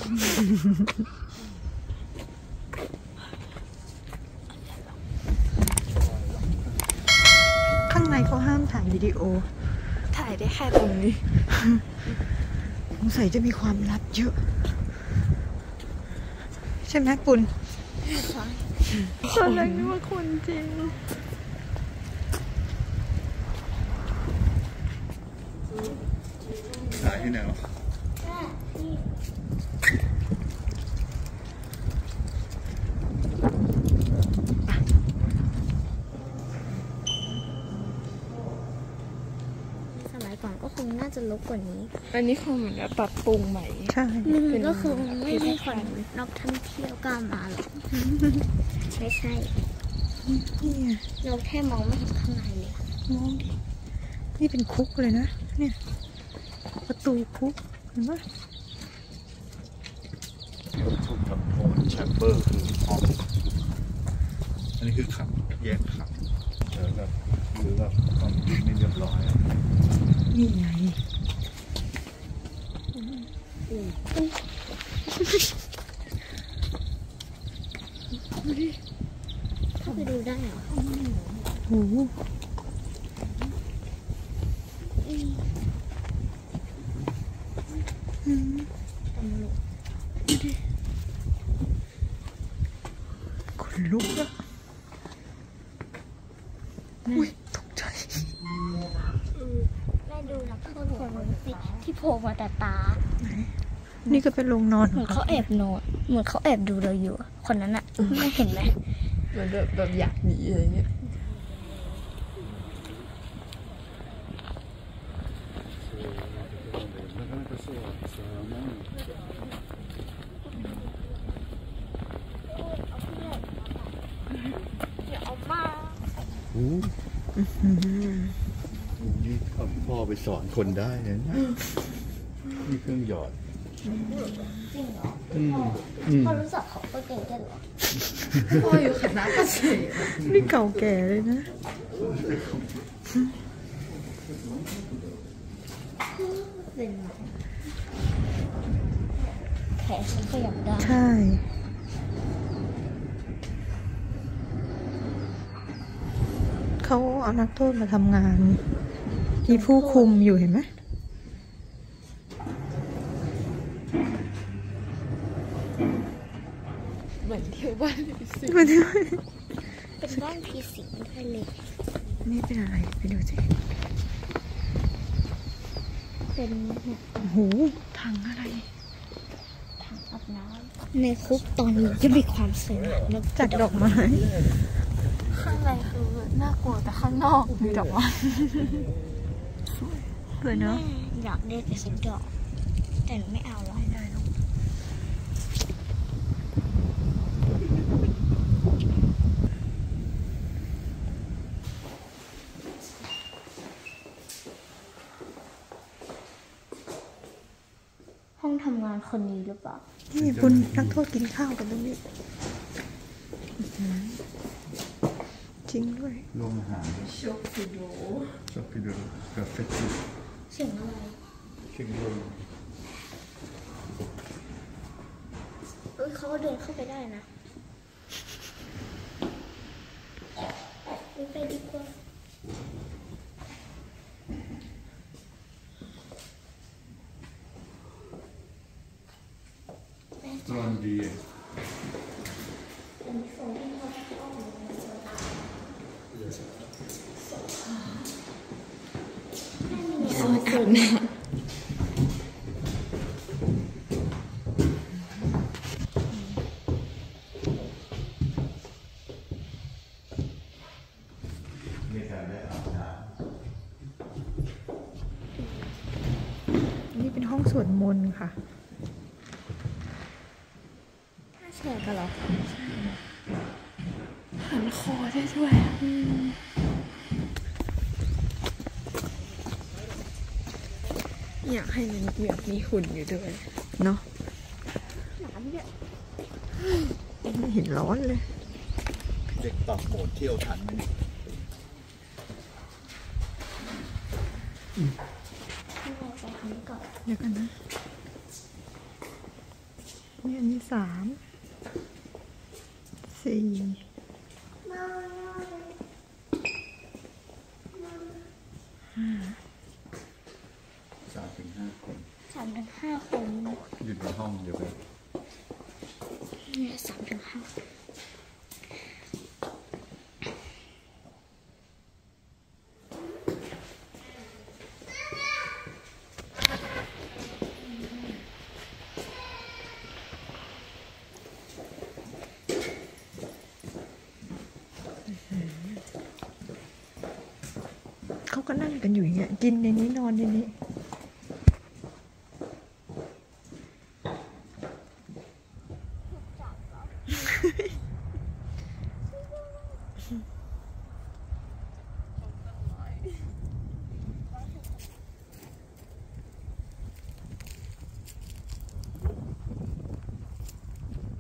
ข้างในเขาห้ามถ่ายวิดีโอถ่ายได้แค่ตรงนี้สงสัยจะมีความลับเยอะใช่ไหมปุณตอนแรกนึกว่าคนจริงถ่ายที่ไหนวะสมัยก่อนก็คงน่าจะลกกว่านี้อันนี้คงเหมือนแบบปรับปรุงใหม่ใช่มันก็คือไม่ได้คนนักท่องเที่ยวกล้ามาหรอกไม่ใช่เราแค่มองไม่เห็นข้างในเลยมองดินี่เป็นคุกเลยนะเนี่ยประตูคุกเห็นไหมถูกกับโฮมแชมเบอร์คือห้องอันนี้คือขังแยกขังหรือแบบความไม่เรียบร้อยนี่ไงเข้าไปดูได้เหรอโอ้โหขนลุกอะอุ้ยตกใจแม่ดูนักโทษคนนึงสิที่โผล่มาแต่ตานี่ก็เป็นโรงนอนเหมือนเขาแอบนอนเหมือนเขาแอบดูเราอยู่คนนั้นอะไม่เห็นไหมเหมือนแบบอยากหนีอะไรเงี้ยนี่พ่อไปสอนคนได้นะนี่เครื่องหยอดจริงเหรอพ่อรู้จักเขาก็เก่งกันเหรอพ่ออยู่คณะเกษตรนี่เก่าแก่เลยนะเป็นแขนฉันขยับได้ใช่เขาเอานักโทษมาทำงานมีผู้คุมอยู่เห็นไหมเหมือนเที่ยวบ้านผีสิงเป็นบ้านผีสิงได้เลยนี่เป็นอะไรไปดูสิเป็นโอ้โหถังอะไรถังอาบน้ำในคุกตอนนี้จะมีความสวยงามจัดดอกไม้ข้างในคือน่ากลัวแต่ข้างนอกมีดอกไม้สวยเนาะอยากได้ไปสักดอกแต่หนูไม่เอาหรอกได้หรอกห้องทำงานคนนี้หรือเปล่านี่คุณนักโทษกินข้าวกันตรงนี้จริงด้วยโรงอาหารช็อกฟิโดกาเฟ่ติเสียงอะไรเชียงรายเขาเดินเข้าไปได้นะไปดีกว่าร้อนดีโซนอาบน้ำนี่เป็นห้องสวดมนต์ค่ะแชร์กันเหรอหันคอได้ด้วยอยากให้มันแบบมีหุ่นอยู่ด้วยเนาะหนาวเนี่ยไม่เห็นร้อนเลยเด็กปรับโหมดเที่ยวทันไหมเราไปทำก่อนเดี๋ยวกันนะนี่อันนี้3 4 3-5 คน 3-5 คนอยู่ในห้องเดียวกันเนี่ย3-5 เขาก็นั่งกันอยู่อย่างเงี้ยกินในนี้นอนในนี้